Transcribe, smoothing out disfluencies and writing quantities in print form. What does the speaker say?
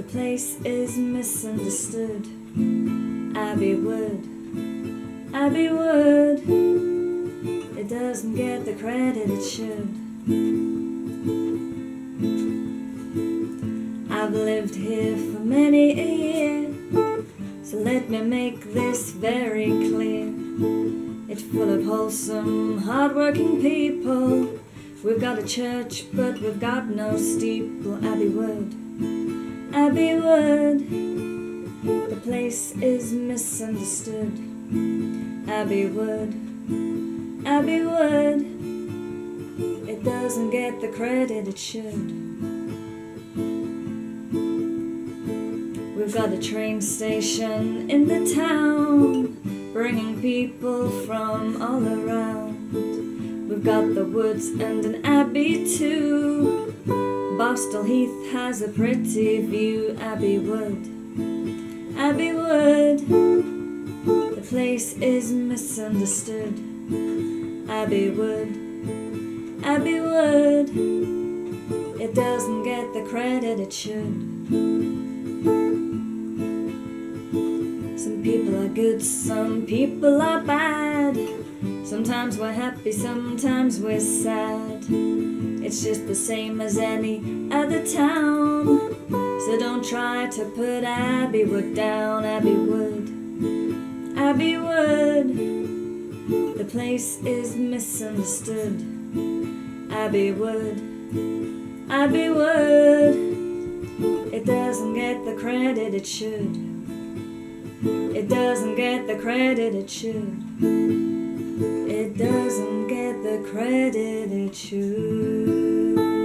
The place is misunderstood. Abbey Wood, Abbey Wood, it doesn't get the credit it should. I've lived here for many a year, so let me make this very clear. It's full of wholesome, hard-working people. We've got a church, but we've got no steeple. Abbey Wood, Abbey Wood, the place is misunderstood. Abbey Wood, Abbey Wood, it doesn't get the credit it should. We've got a train station in the town, bringing people from all around. We've got the woods and an abbey too. Boston Heath has a pretty view. Abbey Wood, Abbey Wood, the place is misunderstood. Abbey Wood, Abbey Wood, it doesn't get the credit it should. Some people are good, some people are bad. Sometimes we're happy, sometimes we're sad. It's just the same as any other town, so don't try to put Abbey Wood down. Abbey Wood, Abbey Wood, the place is misunderstood. Abbey Wood, Abbey Wood, it doesn't get the credit it should. It doesn't get the credit it should. It doesn't get the credit it should.